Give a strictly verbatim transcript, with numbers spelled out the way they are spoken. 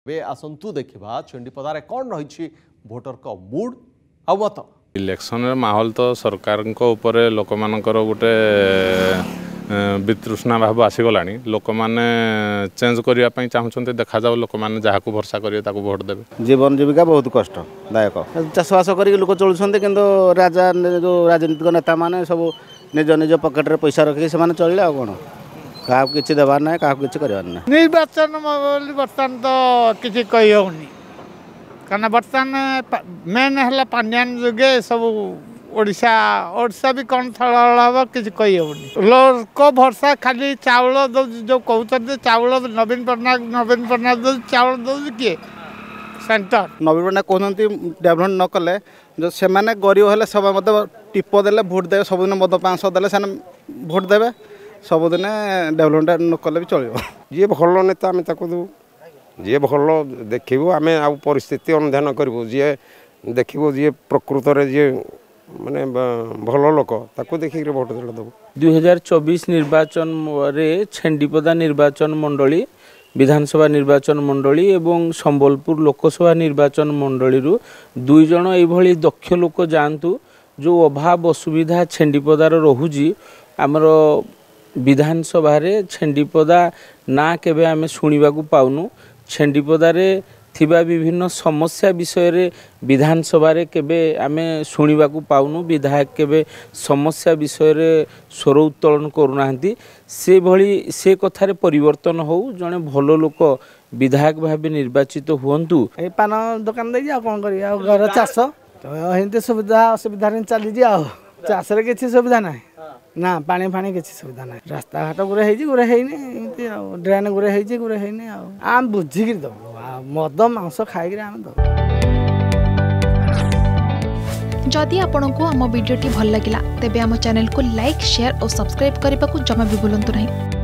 बे आसंतु देखिबा चंडीपदारे कौन रही भोटर का मूड आ मत। इलेक्शन माहौल तो सरकार उपरे लोक मानकर गोटे वितृष्णा भाव आसीगला लोक मैंने चेंज करने चाहते देखा जाओ लोक मैंने जहाँ को भरसा करेंगे भोट देवे। जीवन जीविका बहुत कष्टदायक चाषबास कर लोक चलुंट कि राजा जो राजनीतिक नेता मैंने सब निज निज पकेट पैसा रखिक से चलिए आ कौन क्या किसी देवार ना क्या किसी कर निर्वाचन बर्तमान तो किसी कही होनी कारण बर्तमान मेन है पांड्यान जुगे सब ओडिशा ओडिशा भी कौन थल हम किसी कही होनी लोक भरसा खाली चाउल दौ जो कहते चाउल नवीन पट्टनायक नवीन पट्टनायक दौ चाउल दौर किए सेंटर नवीन पट्टनायक कहते डेभलपमेंट न कले जो से गरीब हेल्ले सब मत टीप देले भोट देवे सबुदिन मद पाँच सौ देले से भोट देवे सबुदिन डेभलपमेंट न कले भी चलो जी भल नेता आम दू जी भल देखू आम आ परिस्थिति अनुधान करूँ जी देखू जी प्रकृत में जी माने भल लोक ताको देखिक भोट देबू। दुई हजार चौबीस निर्वाचन रे छेंडीपदा निर्वाचन मंडली विधानसभा निर्वाचन मंडली एवं संबलपुर लोकसभा निर्वाचन मंडली दुई जन एभली दक्ष लोक जातु जो अभाव असुविधा छेंडीपदार रोहुजी आमर विधानसभा रे छेंडीपदा ना केबे आमे सुनिबा को पाउनु छेंडीपदारे थिबा विभिन्न समस्या विषय रे विधानसभा रे केबे आमे सुनिबा को पाउनु विधायक केबे समस्या विषय रे स्वर उत्तोलन करूनांती से भली से कथारे परिवर्तन हो जने भलो लोक विधायक भाबे निर्वाचित हुअंतु। ए पान दुकान दे जा कोन करी आ घर चाष तो हिंते सुविधा असुविधा रे चली जा चाष रे किछि सुविधा नाही ना पानी फानी किसी सुविधा ना रास्ता घाट गुरे हेजी गुरे हेइने एमती आ ड्रेन गुरे हेजी गुरे हेइने आ आम बुझिक दबो मद मांस खाइक आम दबो। जदि आपंक आम भिडी भल लगा तेब आम चैनल को लाइक शेयर और सब्सक्राइब करने को जमा भी भूलु नहीं।